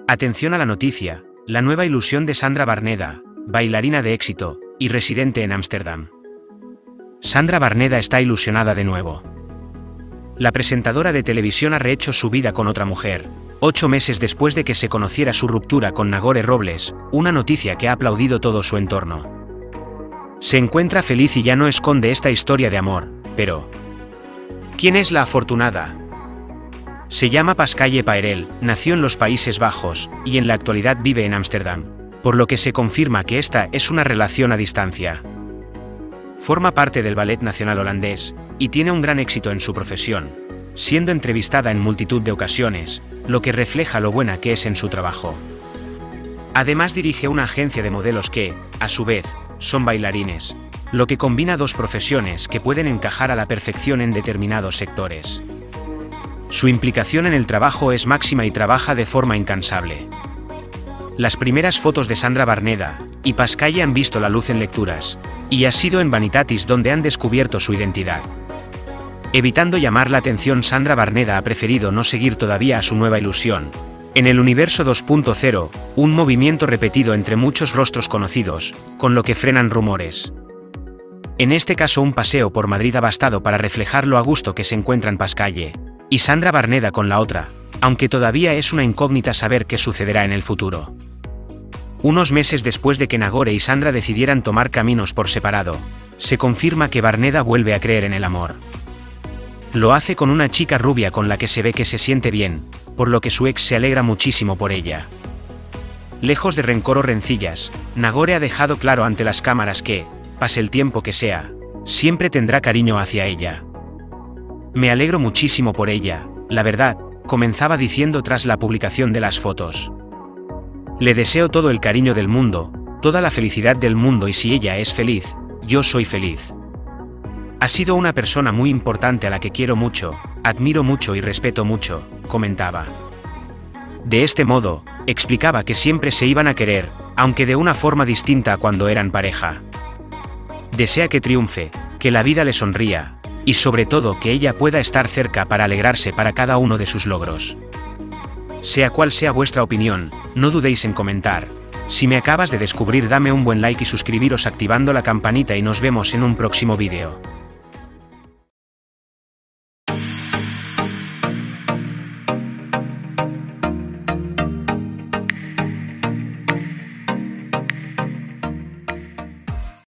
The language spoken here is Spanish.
Atención a la noticia, la nueva ilusión de Sandra Barneda, bailarina de éxito y residente en Ámsterdam. Sandra Barneda está ilusionada de nuevo. La presentadora de televisión ha rehecho su vida con otra mujer, 8 meses después de que se conociera su ruptura con Nagore Robles, una noticia que ha aplaudido todo su entorno. Se encuentra feliz y ya no esconde esta historia de amor, pero ¿quién es la afortunada? Se llama Pascalle Paerel, nació en los Países Bajos, y en la actualidad vive en Ámsterdam, por lo que se confirma que esta es una relación a distancia. Forma parte del Ballet Nacional holandés, y tiene un gran éxito en su profesión, siendo entrevistada en multitud de ocasiones, lo que refleja lo buena que es en su trabajo. Además dirige una agencia de modelos que, a su vez, son bailarines, lo que combina dos profesiones que pueden encajar a la perfección en determinados sectores. Su implicación en el trabajo es máxima y trabaja de forma incansable. Las primeras fotos de Sandra Barneda y Pascalle han visto la luz en lecturas, y ha sido en Vanitatis donde han descubierto su identidad. Evitando llamar la atención, Sandra Barneda ha preferido no seguir todavía a su nueva ilusión. En el universo 2.0, un movimiento repetido entre muchos rostros conocidos, con lo que frenan rumores. En este caso, un paseo por Madrid ha bastado para reflejar lo a gusto que se encuentran Pascalle y Sandra Barneda con la otra, aunque todavía es una incógnita saber qué sucederá en el futuro. Unos meses después de que Nagore y Sandra decidieran tomar caminos por separado, se confirma que Barneda vuelve a creer en el amor. Lo hace con una chica rubia con la que se ve que se siente bien, por lo que su ex se alegra muchísimo por ella. Lejos de rencor o rencillas, Nagore ha dejado claro ante las cámaras que, pase el tiempo que sea, siempre tendrá cariño hacia ella. Me alegro muchísimo por ella, la verdad, comenzaba diciendo tras la publicación de las fotos. Le deseo todo el cariño del mundo, toda la felicidad del mundo, y si ella es feliz, yo soy feliz. Ha sido una persona muy importante a la que quiero mucho, admiro mucho y respeto mucho, comentaba. De este modo, explicaba que siempre se iban a querer, aunque de una forma distinta a cuando eran pareja. Desea que triunfe, que la vida le sonría, y sobre todo que ella pueda estar cerca para alegrarse para cada uno de sus logros. Sea cual sea vuestra opinión, no dudéis en comentar. Si me acabas de descubrir, dame un buen like y suscribiros activando la campanita, y nos vemos en un próximo vídeo.